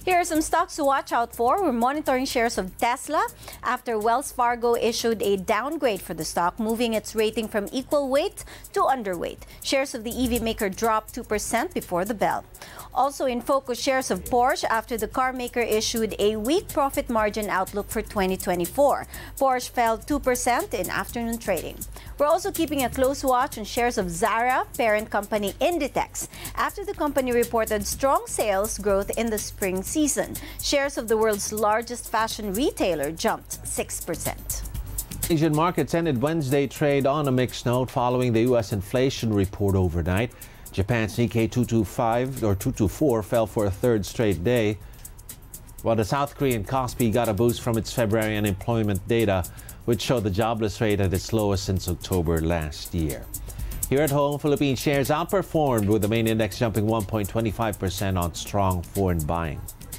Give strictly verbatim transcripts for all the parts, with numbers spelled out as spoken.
Here are some stocks to watch out for. We're monitoring shares of Tesla after Wells Fargo issued a downgrade for the stock, moving its rating from equal weight to underweight. Shares of the E V maker dropped two percent before the bell. Also in focus, shares of Porsche after the car maker issued a weak profit margin outlook for twenty twenty-four. Porsche fell two percent in afternoon trading. We're also keeping a close watch on shares of Zara, parent company Inditex, after the company reported strong sales growth in the spring season. Shares of the world's largest fashion retailer jumped six percent. Asian markets ended Wednesday trade on a mixed note following the U S inflation report overnight. Japan's Nikkei two twenty-five or two twenty-four fell for a third straight day, while the South Korean Kospi got a boost from its February unemployment data, which showed the jobless rate at its lowest since October last year. Here at home, Philippine shares outperformed, with the main index jumping one point two five percent on strong foreign buying.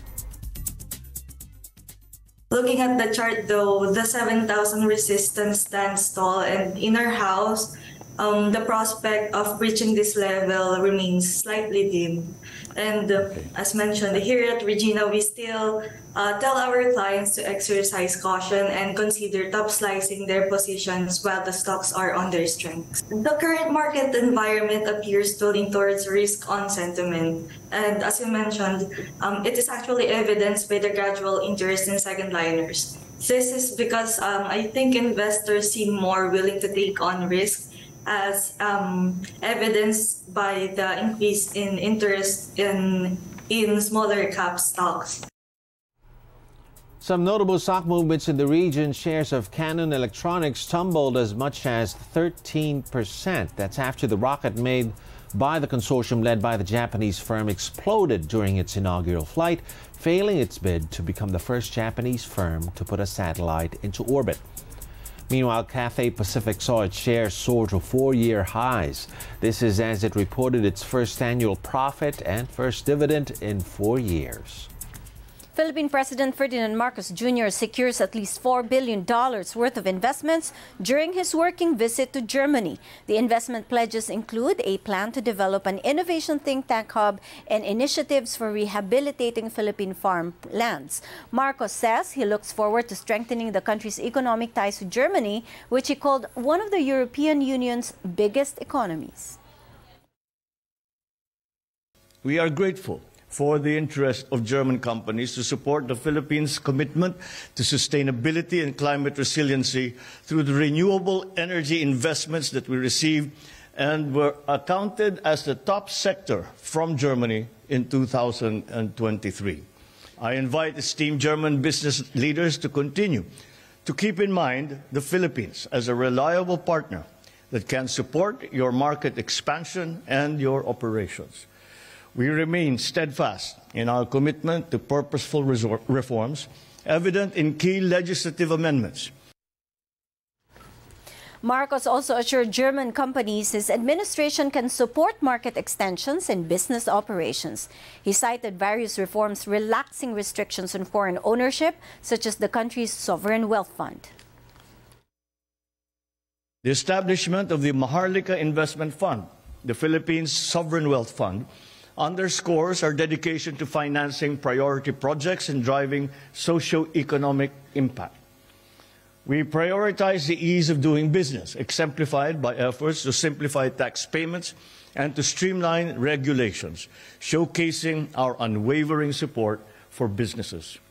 Looking at the chart though, the seven thousand resistance stands tall, and in our house, um, the prospect of reaching this level remains slightly dim. And uh, as mentioned, here at Regina, we still uh, tell our clients to exercise caution and consider top slicing their positions while the stocks are on their strengths. The current market environment appears to lean towards risk-on sentiment. And as you mentioned, um, it is actually evidenced by the gradual interest in second liners. This is because um, I think investors seem more willing to take on risk, as um, evidenced by the increase in interest in, in smaller cap stocks. Some notable stock movements in the region. Shares of Canon Electronics tumbled as much as thirteen percent. That's after the rocket made by the consortium led by the Japanese firm exploded during its inaugural flight, failing its bid to become the first Japanese firm to put a satellite into orbit. Meanwhile, Cathay Pacific saw its shares soar to four-year highs. This is as it reported its first annual profit and first dividend in four years. Philippine President Ferdinand Marcos Junior secures at least four billion dollars worth of investments during his working visit to Germany. The investment pledges include a plan to develop an innovation think tank hub and initiatives for rehabilitating Philippine farmlands. Marcos says he looks forward to strengthening the country's economic ties to Germany, which he called one of the European Union's biggest economies. We are grateful for the interest of German companies to support the Philippines' commitment to sustainability and climate resiliency through the renewable energy investments that we received and were accounted as the top sector from Germany in two thousand twenty-three. I invite esteemed German business leaders to continue to keep in mind the Philippines as a reliable partner that can support your market expansion and your operations. We remain steadfast in our commitment to purposeful reforms, evident in key legislative amendments. Marcos also assured German companies his administration can support market extensions and business operations. He cited various reforms relaxing restrictions on foreign ownership, such as the country's sovereign wealth fund. The establishment of the Maharlika Investment Fund, the Philippines Sovereign Wealth Fund, underscores our dedication to financing priority projects and driving socio-economic impact. We prioritize the ease of doing business, exemplified by efforts to simplify tax payments and to streamline regulations, showcasing our unwavering support for businesses.